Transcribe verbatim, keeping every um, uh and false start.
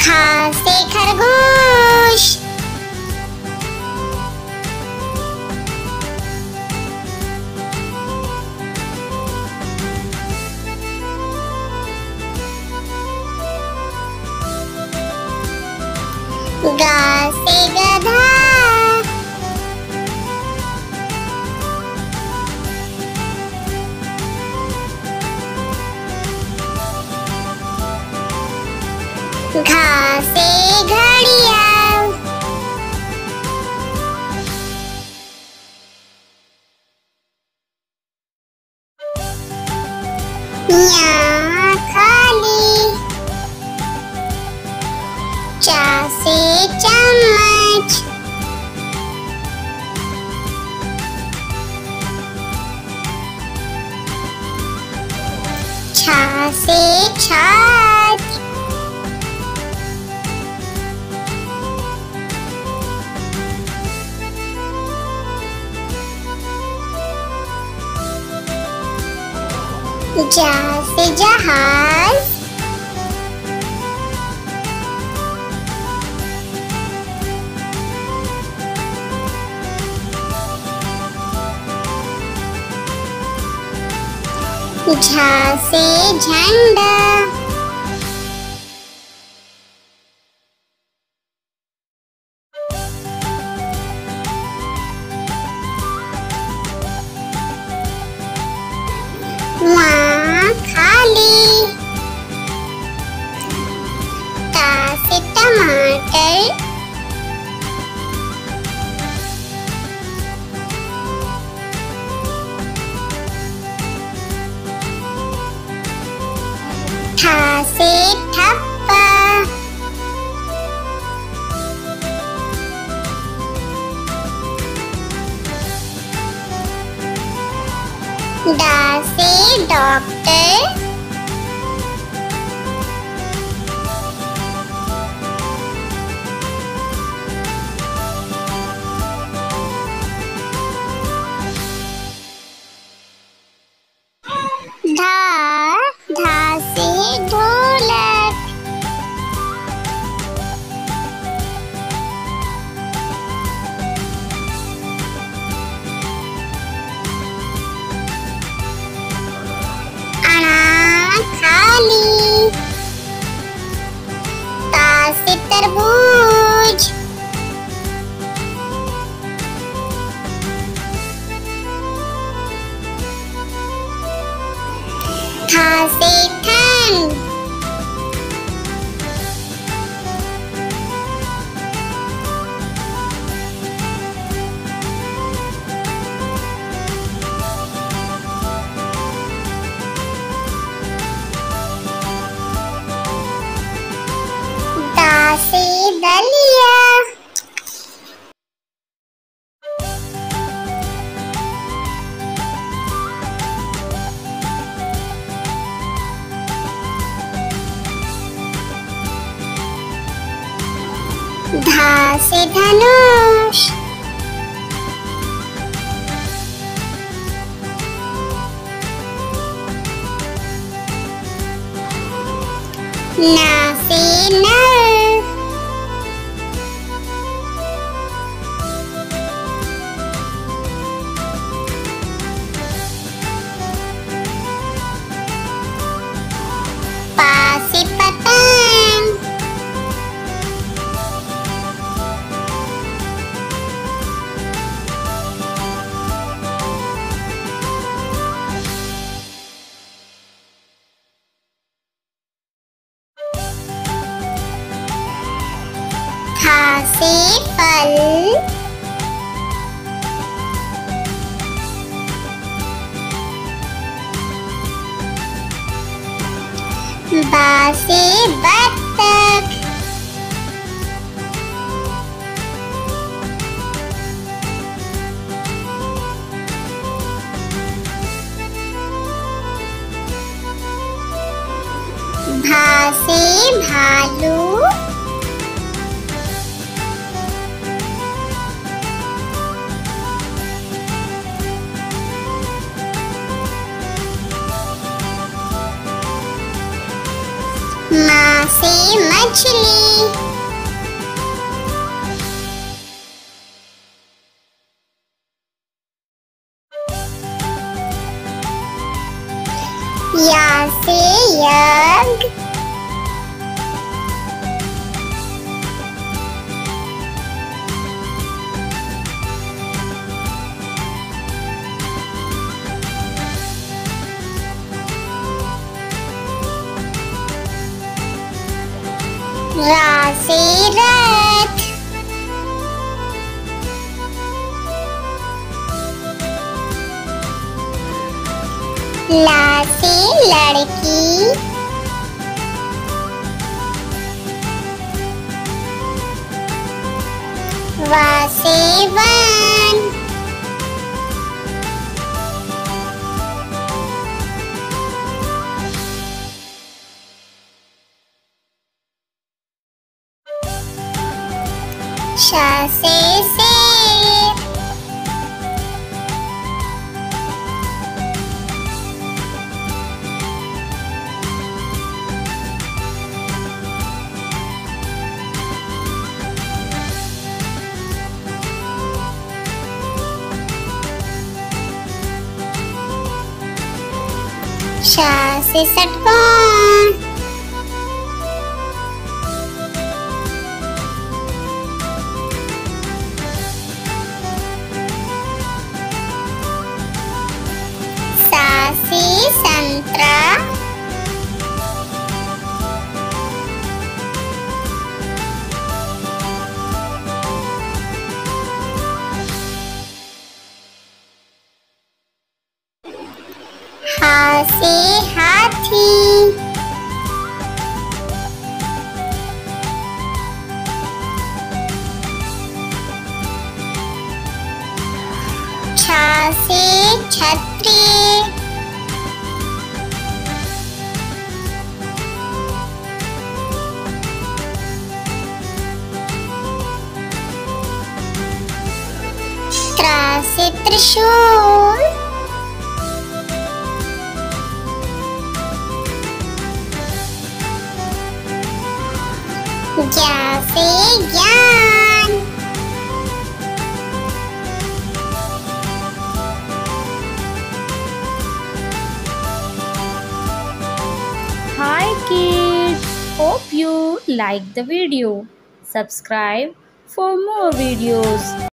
खा से खरगोश। गा से गधा। घा से घड़िया। या खाली। चा से चम्मच। छा से छाछ। जा से जहाज। झा से झंडा। वहाँ खाली। टा से टमाटर। ठा से ठप्पा। डा से डॉक्टर। धा धा से ढोलक। अना खाली। ता से तरबूज। था से ठंड। दा से दलिया। धा से धनुष। ना से नर। पा से पतंग। था से फल। बा से बत्तख। भा से भालू। माँ से मछली। या से यज्ञ। रा से रथ। ला से लड़की। वा से वन। शा से शेर। शा से षटकोण। सा से संतरा। हा से हाथी। छा से छतरी। त्रा से त्रिशूल। ज्ञा से ज्ञान। Hi kids, hope you like the video. Subscribe for more videos.